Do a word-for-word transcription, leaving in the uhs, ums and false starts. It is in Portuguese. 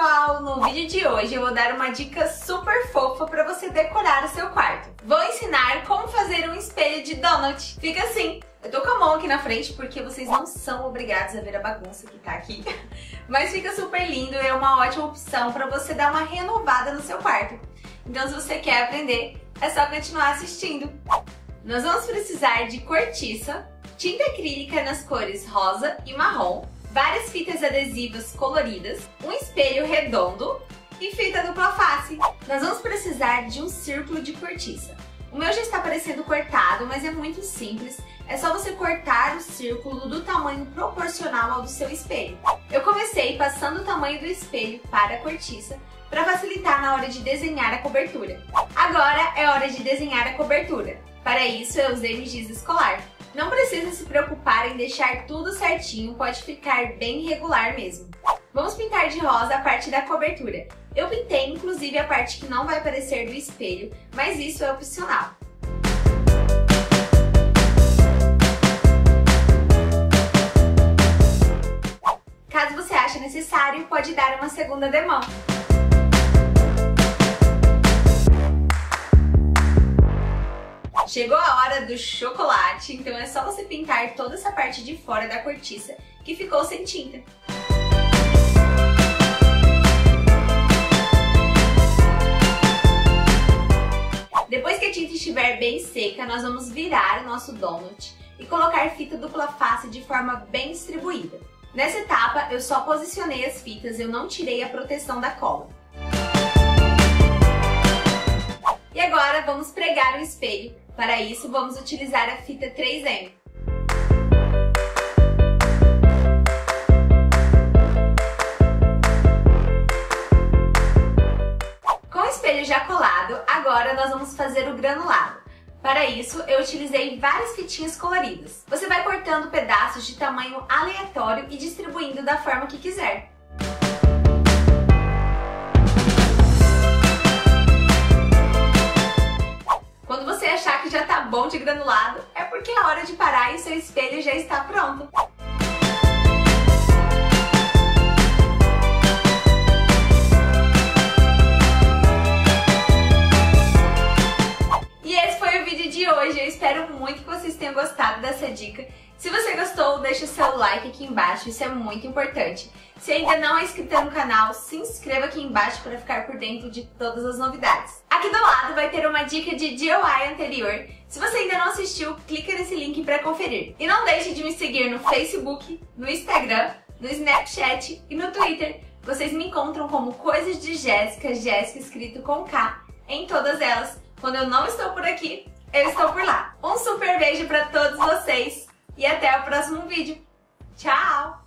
pessoal! No vídeo de hoje eu vou dar uma dica super fofa para você decorar o seu quarto. Vou ensinar como fazer um espelho de donut. Fica assim. Eu tô com a mão aqui na frente porque vocês não são obrigados a ver a bagunça que tá aqui. Mas fica super lindo e é uma ótima opção para você dar uma renovada no seu quarto. Então se você quer aprender, é só continuar assistindo. Nós vamos precisar de cortiça, tinta acrílica nas cores rosa e marrom, várias fitas adesivas coloridas, um espelho redondo e fita dupla face. Nós vamos precisar de um círculo de cortiça. O meu já está parecendo cortado, mas é muito simples. É só você cortar o círculo do tamanho proporcional ao do seu espelho. Eu comecei passando o tamanho do espelho para a cortiça para facilitar na hora de desenhar a cobertura. Agora é hora de desenhar a cobertura. Para isso eu usei meu giz escolar. Não precisa se preocupar em deixar tudo certinho, pode ficar bem regular mesmo. Vamos pintar de rosa a parte da cobertura. Eu pintei inclusive a parte que não vai aparecer do espelho, mas isso é opcional. Caso você ache necessário, pode dar uma segunda demão. Chegou a hora do chocolate, então é só você pintar toda essa parte de fora da cortiça que ficou sem tinta. Depois que a tinta estiver bem seca, nós vamos virar o nosso donut e colocar fita dupla face de forma bem distribuída. Nessa etapa, eu só posicionei as fitas, eu não tirei a proteção da cola. E agora vamos pregar o espelho. Para isso, vamos utilizar a fita três M. Com o espelho já colado, agora nós vamos fazer o granulado. Para isso, eu utilizei várias fitinhas coloridas. Você vai cortando pedaços de tamanho aleatório e distribuindo da forma que quiser. Quando você achar que já tá bom de granulado, é porque é hora de parar e o seu espelho já está pronto. E esse foi o vídeo de hoje, eu espero muito que vocês tenham gostado dessa dica. Se você gostou, deixa o seu like aqui embaixo, isso é muito importante. Se ainda não é inscrito no canal, se inscreva aqui embaixo para ficar por dentro de todas as novidades. Aqui do lado vai ter uma dica de D I Y anterior. Se você ainda não assistiu, clica nesse link para conferir. E não deixe de me seguir no Facebook, no Instagram, no Snapchat e no Twitter. Vocês me encontram como Coisas de Jéssica, Jéssica escrito com K, em todas elas. Quando eu não estou por aqui, eu estou por lá. Um super beijo para todos vocês! E até o próximo vídeo. Tchau!